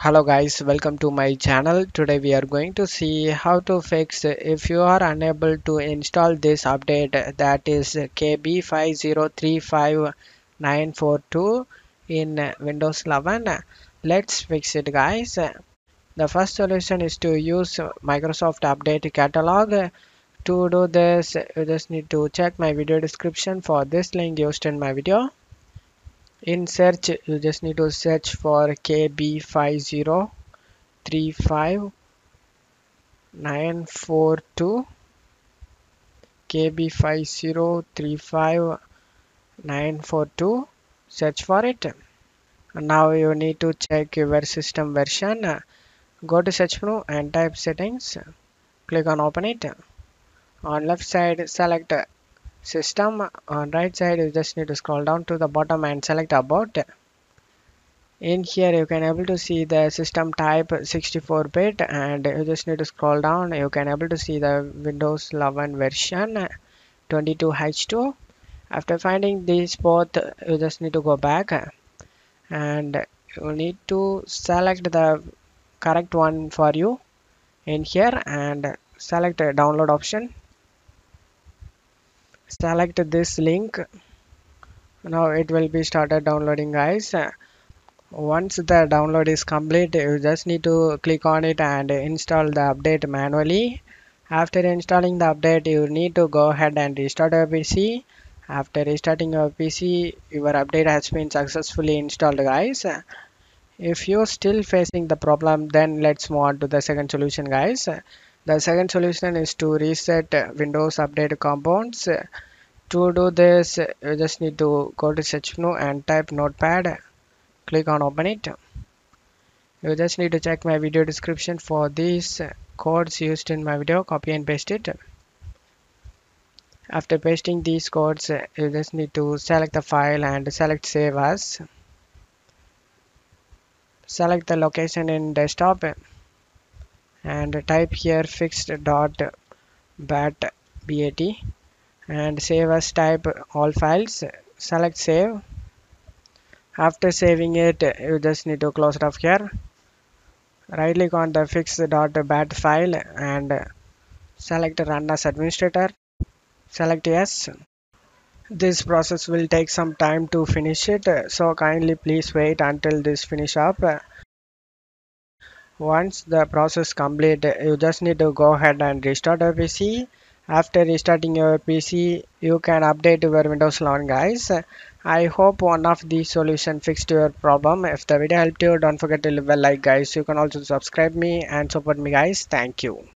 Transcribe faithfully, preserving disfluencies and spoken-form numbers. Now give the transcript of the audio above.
Hello guys, welcome to my channel. Today we are going to see how to fix if you are unable to install this update, that is K B five zero three five nine four two in Windows eleven. Let's fix it guys. The first solution is to use Microsoft Update Catalog. To do this, you just need to check my video description for this link used in my video. In search, you just need to search for K B five zero three five nine four two, K B five zero three five nine four two. Search for it. Now you need to check your system version. Go to search menu and type settings. Click on open it. On left side select system. On right side you just need to scroll down to the bottom and select about. In here you can able to see the system type sixty-four bit, and you just need to scroll down. You can able to see the Windows eleven version twenty-two H two. After finding these both, you just need to go back and you need to select the correct one for you in here and select a download option. Select this link. Now it will be started downloading guys. Once the download is complete, you just need to click on it and install the update manually. After installing the update, you need to go ahead and restart your P C. After restarting your P C, your update has been successfully installed guys. If you're still facing the problem, then let's move on to the second solution guys. The second solution is to reset Windows Update Components. To do this, you just need to go to search menu and type notepad. Click on open it. You just need to check my video description for these codes used in my video. Copy and paste it. After pasting these codes, you just need to select the file and select save as. Select the location in desktop and type here fixed.bat bat and save as. Type all files. Select save. After saving it, you just need to close it off here. Right click on the fix.bat file and select run as administrator. Select yes. This process will take some time to finish it, so kindly please wait until this finish up. Once the process complete, you just need to go ahead and restart your P C. After restarting your P C, you can update your Windows eleven guys. I hope one of these solutions fixed your problem. If the video helped you, don't forget to leave a like guys. You can also subscribe me and support me guys. Thank you.